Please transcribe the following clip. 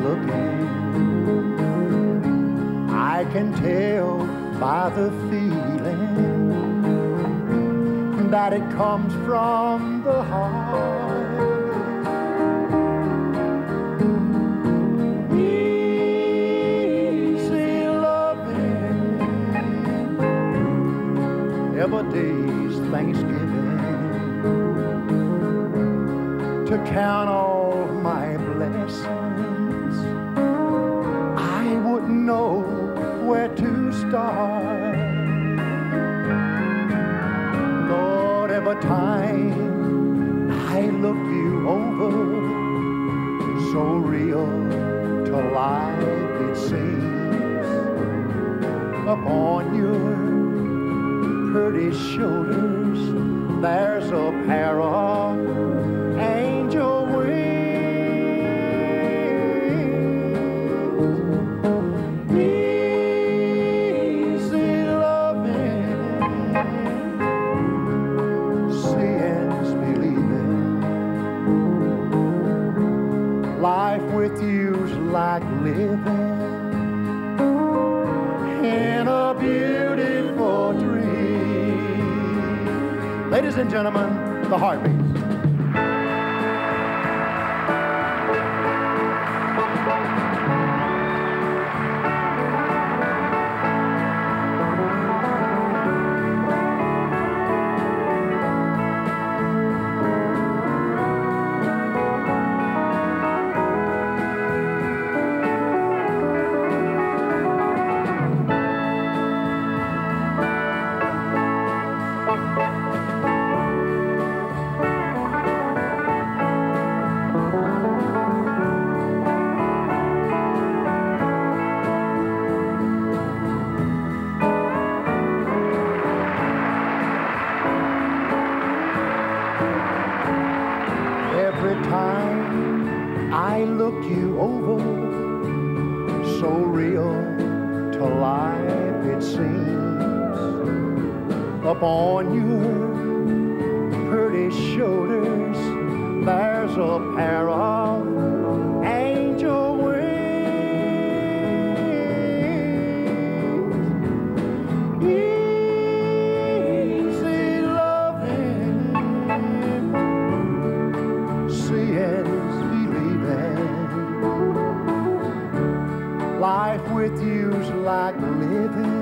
looking. I can tell by the feeling that it comes from the heart. Easy loving, every day's Thanksgiving, to count all my blessings. I wouldn't know where to start. Lord, every time I look you over, so real to life it seems. Upon your pretty shoulders, there's a pair of angel wings. Easy loving, seeing's believing. Life with you's like living in a beautiful dream. Ladies and gentlemen, the Heartbeats. Every time I look you over, so real to life it seems. Upon your pretty shoulders, there's a pair of angel wings. Easy loving, seeing's believing. Life with you's like living